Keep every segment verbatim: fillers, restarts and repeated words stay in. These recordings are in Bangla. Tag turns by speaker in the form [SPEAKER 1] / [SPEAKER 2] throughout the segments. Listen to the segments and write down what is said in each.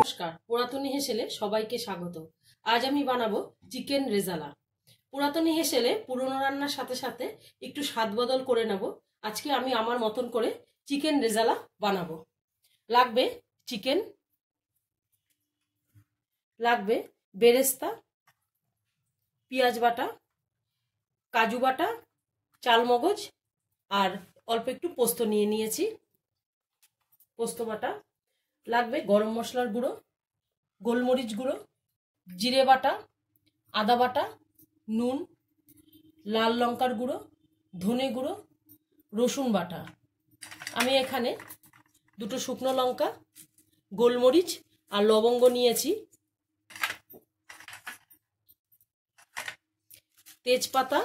[SPEAKER 1] নমস্কার, পুরাতনী হেসেলে সবাইকে স্বাগত। আজ আমি বানাবো চিকেন রেজালা। পুরাতনী হেসেলে পুরনো রান্নার সাথে সাথে একটু স্বাদ বদল করে নেব। আজকে আমি আমার মতন করে চিকেন রেজালা বানাবো। লাগবে চিকেন, লাগবে বেরেস্তা, পেঁয়াজ বাটা, কাজু বাটা, চালমগজ আর অল্প একটু পোস্ত নিয়ে নিয়েছি, পোস্ত বাটা। লাগবে গরম মশলার গুঁড়ো, গোলমরিচ গুঁড়ো, জিরে বাটা, আদা বাটা, নুন, লাল লঙ্কার গুঁড়ো, ধনে গুঁড়ো, রসুন বাটা। আমি এখানে দুটো শুকনো লঙ্কা, গোলমরিচ আর লবঙ্গ নিয়েছি, তেজপাতা,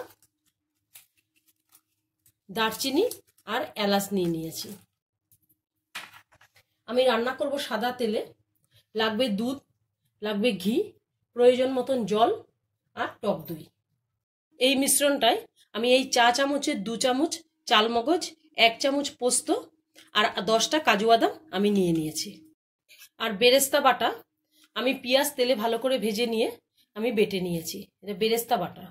[SPEAKER 1] দারচিনি আর এলাচ নিয়ে নিয়েছি। আমি রান্না করব সাদা তেলে। লাগবে দুধ, লাগবে ঘি, প্রয়োজন মতন জল আর টক দই। এই মিশ্রণটায় আমি এই চা চামচের দু চামচ চালমগজ, এক চামচ পোস্ত আর দশটা কাজু বাদাম আমি নিয়ে নিয়েছি। আর বেরেস্তা বাটা আমি পেঁয়াজ তেলে ভালো করে ভেজে নিয়ে আমি বেটে নিয়েছি। এটা বেরেস্তা বাটা।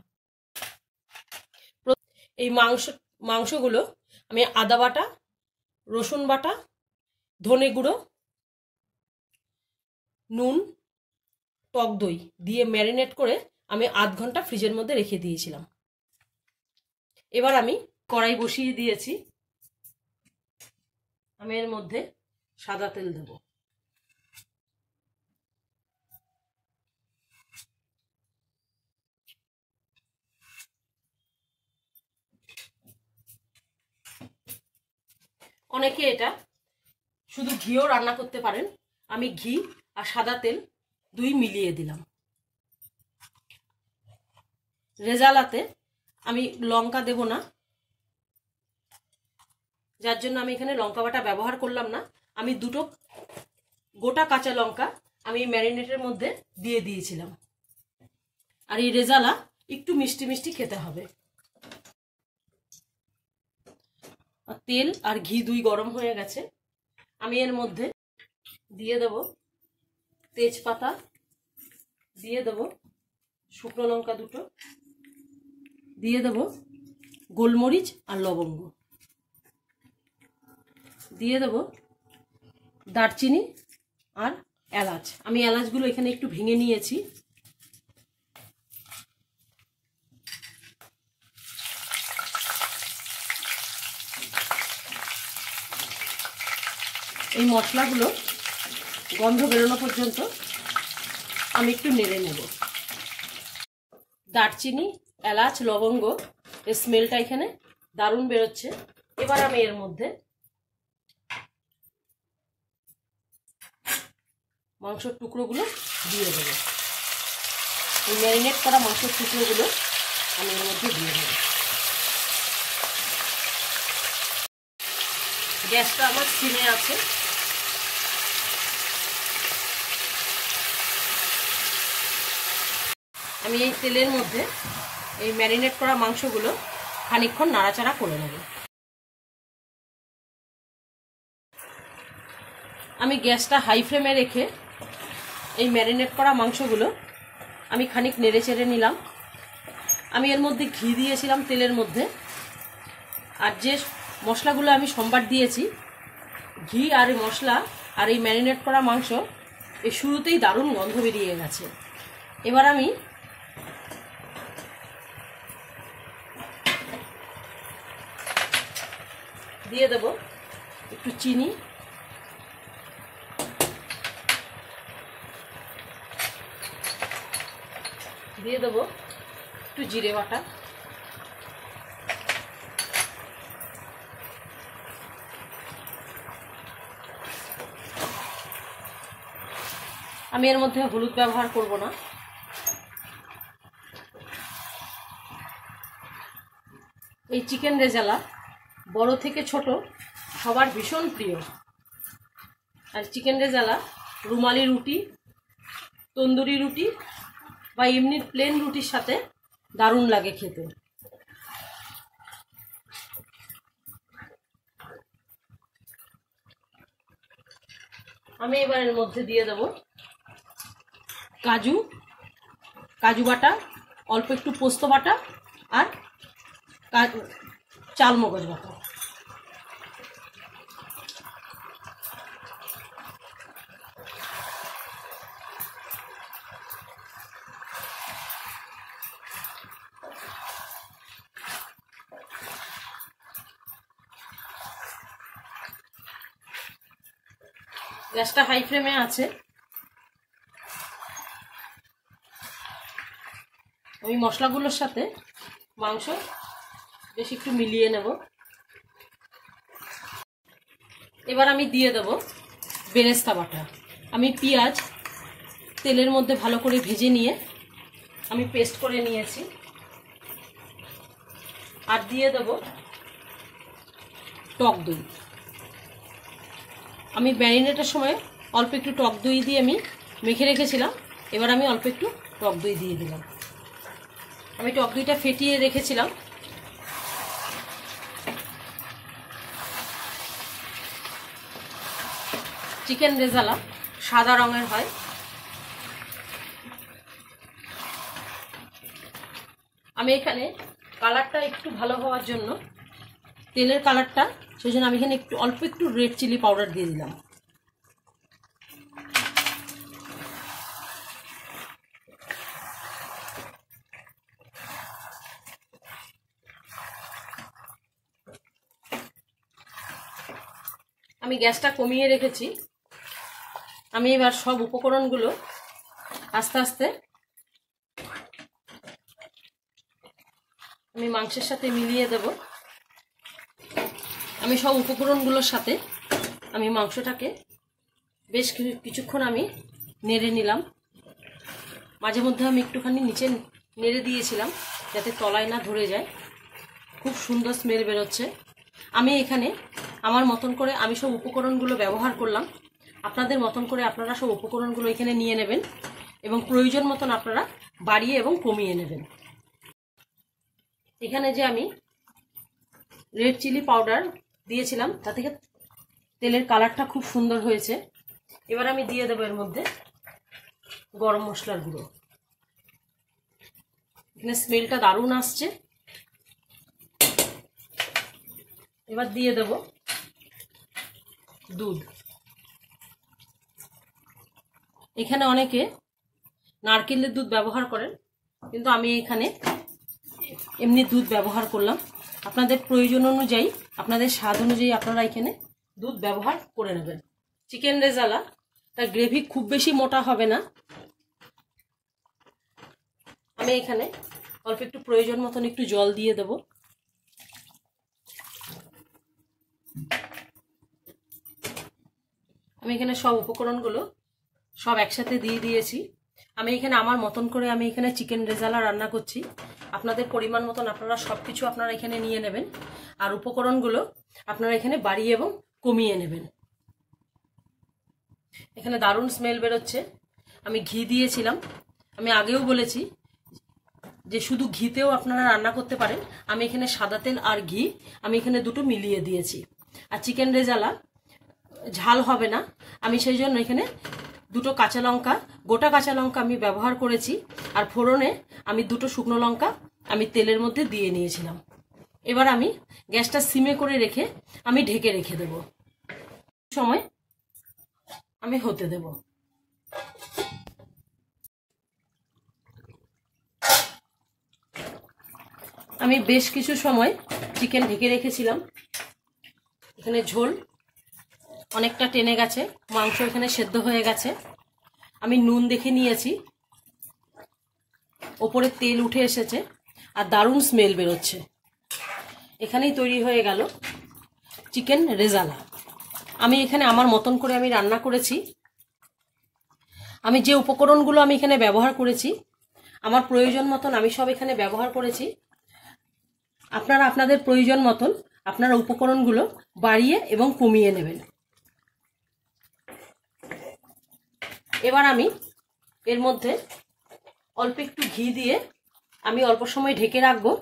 [SPEAKER 1] এই মাংস মাংসগুলো আমি আদা বাটা, রসুন বাটা, ধনে গুঁড়ো, নুন, টক দই দিয়ে ম্যারিনেট করে আমি আধ ঘন্টা ফ্রিজের মধ্যে রেখে দিয়েছিলাম। এবার আমি কড়াই বসিয়ে দিয়েছি। আমি এর মধ্যে সাদা তেল দেব। অনেকে এটা শুধু ঘিও রান্না করতে পারেন। আমি ঘি আর সাদা তেল দুই মিলিয়ে দিলাম। রেজালাতে আমি লঙ্কা দেব না, যার জন্য আমি এখানে লঙ্কা বাটা ব্যবহার করলাম না। আমি দুটো গোটা কাঁচা লঙ্কা আমি ম্যারিনেটের মধ্যে দিয়ে দিয়েছিলাম। আর এই রেজালা একটু মিষ্টি মিষ্টি খেতে হবে। তেল আর ঘি দুই গরম হয়ে গেছে। আমি এর মধ্যে দিয়ে দেব তেজপাতা, দিয়ে দেব শুকনো লঙ্কা দুটো, দিয়ে দেব গোলমরিচ আর লবঙ্গ, দিয়ে দেব দারচিনি আর এলাচ। আমি এলাচগুলো এখানে একটু ভেঙে নিয়েছি। এই মশলাগুলো গন্ধ বেরোনো পর্যন্ত আমি একটু নেড়ে নেব। দারচিনি, এলাচ, লবঙ্গ এর স্মেলটা এখানে দারুণ বেরোচ্ছে। এবার আমি এর মধ্যে মাংসের টুকরোগুলো দিয়ে দেবো। এই ম্যারিনেট করা মাংসের টুকরোগুলো আমি এর মধ্যে দিয়ে দেবো। গ্যাসটা আমার সিমে আছে। আমি এই তেলের মধ্যে এই ম্যারিনেট করা মাংসগুলো খানিকক্ষণ নাড়াচাড়া করে নেব। আমি গ্যাসটা হাই ফ্লেমে রেখে এই ম্যারিনেট করা মাংসগুলো আমি খানিক নেড়ে চেড়ে নিলাম। আমি এর মধ্যে ঘি দিয়েছিলাম তেলের মধ্যে। আর যে মশলাগুলো আমি সম্বার দিয়েছি, ঘি আর মশলা আর এই ম্যারিনেট করা মাংস এই শুরুতেই দারুণ গন্ধ বেরিয়ে গেছে। এবার আমি দিয়ে দেব একটু চিনি, দিয়ে দেব একটু জিরে বাটা, আমি এর মধ্যে হলুদ ব্যবহার করব না। এই চিকেন রেজালা বড় থেকে ছোট সবার ভীষণ প্রিয়। আর চিকেন রেজালা রুমালি রুটি, তন্দুরি রুটি বা এমনি প্লেন রুটির সাথে দারুণ লাগে খেতে। আমি এবার এর মধ্যে দিয়ে দেব কাজু কাজু বাটা, অল্প একটু পোস্ত বাটা আর চাল মগজ বাটা। গ্যাসটা হাই ফ্লেমে আছে। আমি মশলাগুলোর সাথে মাংস বেশ একটু মিলিয়ে নেব। এবার আমি দিয়ে দেব বেরেস্তা বাটা। আমি পেঁয়াজ তেলের মধ্যে ভালো করে ভেজে নিয়ে আমি পেস্ট করে নিয়েছি। আর দিয়ে দেব টক দই। আমি ম্যারিনেটের সময় অল্প একটু টক দই দিয়ে আমি মেখে রেখেছিলাম। এবার আমি অল্প একটু টক দই দিয়ে দিলাম। আমি টক দইটা ফেটিয়ে রেখেছিলাম। চিকেন রেজালা সাদা রঙের হয়। আমি এখানে কালারটা একটু ভালো হওয়ার জন্য, তেলের কালারটা, সেই জন্য আমি এখানে একটু অল্প একটু রেড চিলি পাউডার দিয়ে দিলাম। আমি গ্যাসটা কমিয়ে রেখেছি। আমি এবার সব উপকরণগুলো আস্তে আস্তে আমি মাংসের সাথে মিলিয়ে দেব। আমি সব উপকরণগুলোর সাথে আমি মাংসটাকে বেশ কিছুক্ষণ আমি নেড়ে নিলাম। মাঝে মধ্যে আমি একটুখানি নিচে নেড়ে দিয়েছিলাম যাতে তলায় না ধরে যায়। খুব সুন্দর স্মেল বেরোচ্ছে। আমি এখানে আমার মতন করে আমি সব উপকরণগুলো ব্যবহার করলাম। আপনাদের মতন করে আপনারা সব উপকরণগুলো এখানে নিয়ে নেবেন এবং প্রয়োজন মতন আপনারা বাড়িয়ে এবং কমিয়ে নেবেন। এখানে যে আমি রেড চিলি পাউডার দিয়েছিলাম তা থেকে তেলের কালারটা খুব সুন্দর হয়েছে। এবার আমি দিয়ে দেবো এর মধ্যে গরম মশলার গুঁড়ো। এখানে স্মেলটা দারুণ আসছে। এবার দিয়ে দেব দুধ। এখানে অনেকে নারকেলের দুধ ব্যবহার করেন, কিন্তু আমি এখানে এমনি দুধ ব্যবহার করলাম। আপনাদের প্রয়োজন অনুযায়ী, আপনাদের স্বাদ অনুযায়ী আপনারা এখানে দুধ ব্যবহার করে নেবেন। চিকেন রেজালা তার গ্রেভি খুব বেশি মোটা হবে না। আমি এখানে অল্প একটু প্রয়োজন মতন একটু জল দিয়ে দেব। আমি এখানে সব উপকরণগুলো সব একসাথে দিয়ে দিয়েছি। আমি এখানে আমার মতন করে আমি এখানে চিকেন রেজালা রান্না করছি। আপনাদের পরিমাণ মতন আপনারা সব কিছু আপনারা এখানে নিয়ে নেবেন আর উপকরণগুলো আপনারা এখানে বাড়িয়ে এবং কমিয়ে নেবেন। এখানে দারুণ স্মেল বেরোচ্ছে। আমি ঘি দিয়েছিলাম। আমি আগেও বলেছি যে শুধু ঘিতেও আপনারা রান্না করতে পারেন। আমি এখানে সাদা তেল আর ঘি আমি এখানে দুটো মিলিয়ে দিয়েছি। আর চিকেন রেজালা ঝাল হবে না, আমি সেই জন্য এখানে দুটো কাঁচা লঙ্কা, গোটা কাঁচা লঙ্কা আমি ব্যবহার করেছি। আর ফোড়নে আমি দুটো শুকনো লঙ্কা আমি তেলের মধ্যে দিয়ে নিয়েছিলাম। এবার আমি গ্যাসটা সিমে করে রেখে আমি ঢেকে রেখে দেব। সময় আমি হতে দেব। আমি বেশ কিছু সময় চিকেন ঢেকে রেখেছিলাম। এখানে ঝোল অনেকটা টেনে গেছে, মাংস এখানে সেদ্ধ হয়ে গেছে। আমি নুন দেখে নিয়েছি, ওপরে তেল উঠে এসেছে আর দারুণ স্মেল বেরোচ্ছে। এখানেই তৈরি হয়ে গেল চিকেন রেজালা। আমি এখানে আমার মতন করে আমি রান্না করেছি। আমি যে উপকরণগুলো আমি এখানে ব্যবহার করেছি আমার প্রয়োজন মতন আমি সব এখানে ব্যবহার করেছি। আপনারা আপনাদের প্রয়োজন মতন আপনারা উপকরণগুলো বাড়িয়ে এবং কমিয়ে নেবেন। এবার আমি এর মধ্যে অল্প একটু ঘি দিয়ে আমি অল্প সময় ঢেকে রাখবো।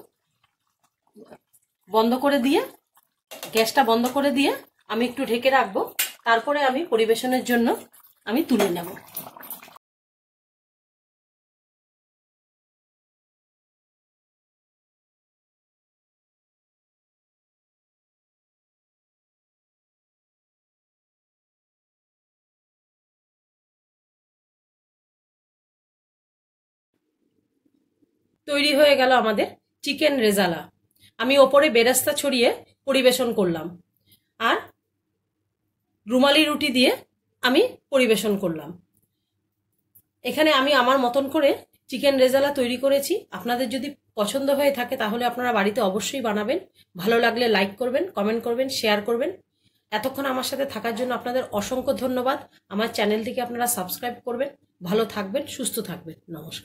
[SPEAKER 1] বন্ধ করে দিয়ে, গ্যাসটা বন্ধ করে দিয়ে আমি একটু ঢেকে রাখবো। তারপরে আমি পরিবেশনের জন্য আমি তুলে নেব। তৈরি হয়ে গেল আমাদের চিকেন রেজালা। আমি ওপরে বেরেস্তা ছড়িয়ে পরিবেশন করলাম, আর রুমালি রুটি দিয়ে আমি পরিবেশন করলাম। এখানে আমি আমার মতন করে চিকেন রেজালা তৈরি করেছি। আপনাদের যদি পছন্দ হয়ে থাকে তাহলে আপনারা বাড়িতে অবশ্যই বানাবেন। ভালো লাগলে লাইক করবেন, কমেন্ট করবেন, শেয়ার করবেন। এতক্ষণ আমার সাথে থাকার জন্য আপনাদের অসংখ্য ধন্যবাদ। আমার চ্যানেলটিকে আপনারা সাবস্ক্রাইব করবেন। ভালো থাকবেন, সুস্থ থাকবেন। নমস্কার।